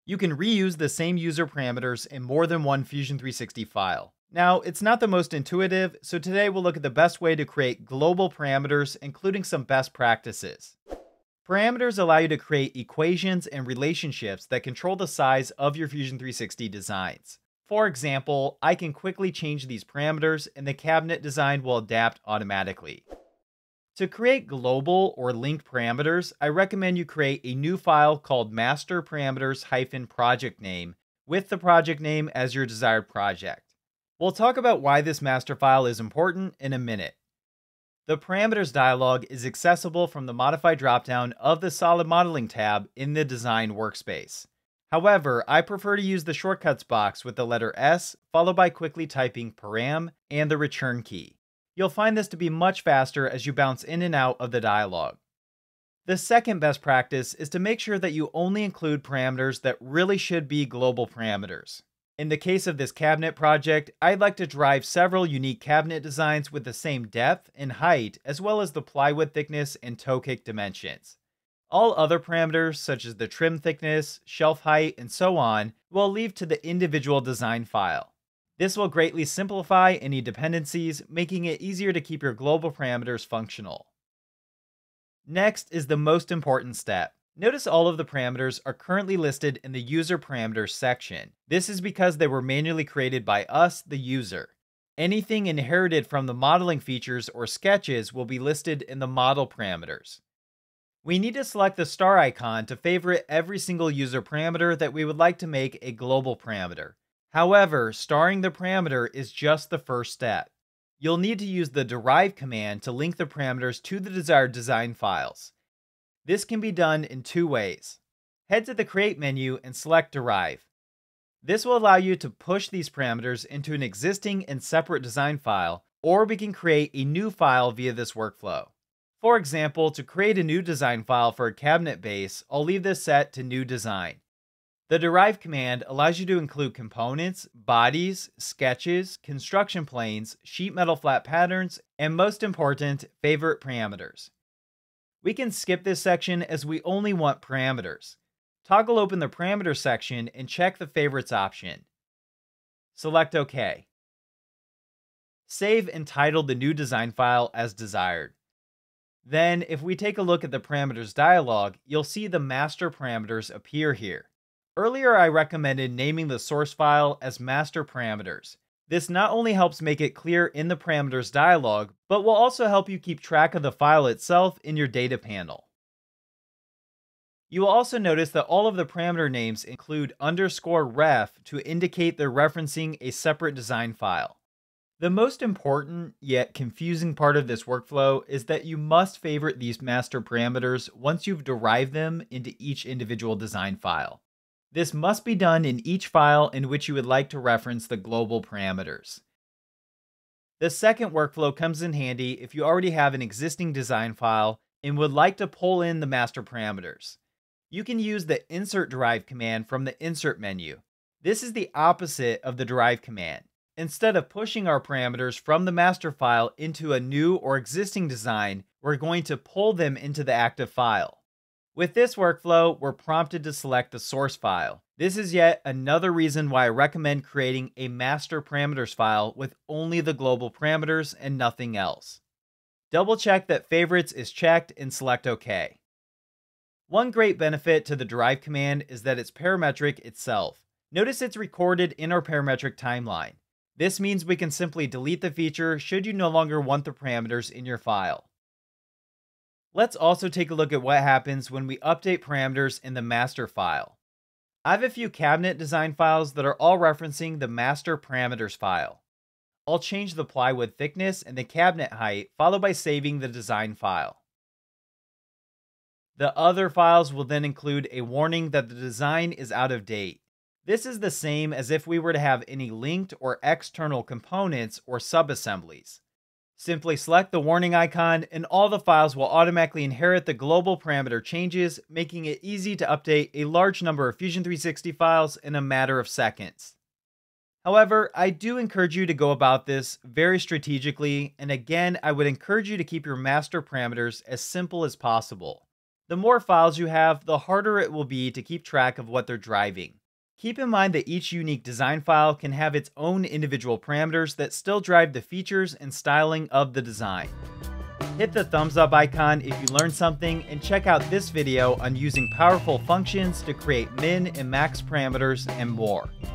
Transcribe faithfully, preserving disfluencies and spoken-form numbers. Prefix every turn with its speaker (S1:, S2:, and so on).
S1: You can reuse the same user parameters in more than one Fusion three sixty file. Now, it's not the most intuitive, so today we'll look at the best way to create global parameters, including some best practices. Parameters allow you to create equations and relationships that control the size of your Fusion three sixty designs. For example, I can quickly change these parameters and the cabinet design will adapt automatically. To create global or linked parameters, I recommend you create a new file called master parameters-project name with the project name as your desired project. We'll talk about why this master file is important in a minute. The parameters dialog is accessible from the Modify dropdown of the Solid Modeling tab in the Design workspace. However, I prefer to use the shortcuts box with the letter S, followed by quickly typing param and the return key. You'll find this to be much faster as you bounce in and out of the dialog. The second best practice is to make sure that you only include parameters that really should be global parameters. In the case of this cabinet project, I'd like to derive several unique cabinet designs with the same depth and height, as well as the plywood thickness and toe kick dimensions. All other parameters, such as the trim thickness, shelf height, and so on, will leave to the individual design file. This will greatly simplify any dependencies, making it easier to keep your global parameters functional. Next is the most important step. Notice all of the parameters are currently listed in the User Parameters section. This is because they were manually created by us, the user. Anything inherited from the modeling features or sketches will be listed in the Model Parameters. We need to select the star icon to favorite every single user parameter that we would like to make a global parameter. However, starring the parameter is just the first step. You'll need to use the Derive command to link the parameters to the desired design files. This can be done in two ways. Head to the Create menu and select Derive. This will allow you to push these parameters into an existing and separate design file, or we can create a new file via this workflow. For example, to create a new design file for a cabinet base, I'll leave this set to New Design. The Derive command allows you to include components, bodies, sketches, construction planes, sheet metal flat patterns, and most important, favorite parameters. We can skip this section as we only want parameters. Toggle open the parameters section and check the favorites option. Select OK. Save and title the new design file as desired. Then, if we take a look at the parameters dialog, you'll see the master parameters appear here. Earlier, I recommended naming the source file as master parameters. This not only helps make it clear in the parameters dialog, but will also help you keep track of the file itself in your data panel. You will also notice that all of the parameter names include underscore ref to indicate they're referencing a separate design file. The most important yet confusing part of this workflow is that you must favorite these master parameters once you've derived them into each individual design file. This must be done in each file in which you would like to reference the global parameters. The second workflow comes in handy if you already have an existing design file and would like to pull in the master parameters. You can use the Insert Derive command from the Insert menu. This is the opposite of the Derive command. Instead of pushing our parameters from the master file into a new or existing design, we're going to pull them into the active file. With this workflow, we're prompted to select the source file. This is yet another reason why I recommend creating a master parameters file with only the global parameters and nothing else. Double check that favorites is checked and select OK. One great benefit to the Derive command is that it's parametric itself. Notice it's recorded in our parametric timeline. This means we can simply delete the feature should you no longer want the parameters in your file. Let's also take a look at what happens when we update parameters in the master file. I have a few cabinet design files that are all referencing the master parameters file. I'll change the plywood thickness and the cabinet height, followed by saving the design file. The other files will then include a warning that the design is out of date. This is the same as if we were to have any linked or external components or subassemblies. Simply select the warning icon and all the files will automatically inherit the global parameter changes, making it easy to update a large number of Fusion three sixty files in a matter of seconds. However, I do encourage you to go about this very strategically, and again, I would encourage you to keep your master parameters as simple as possible. The more files you have, the harder it will be to keep track of what they're driving. Keep in mind that each unique design file can have its own individual parameters that still drive the features and styling of the design. Hit the thumbs up icon if you learned something, and check out this video on using powerful functions to create min and max parameters and more.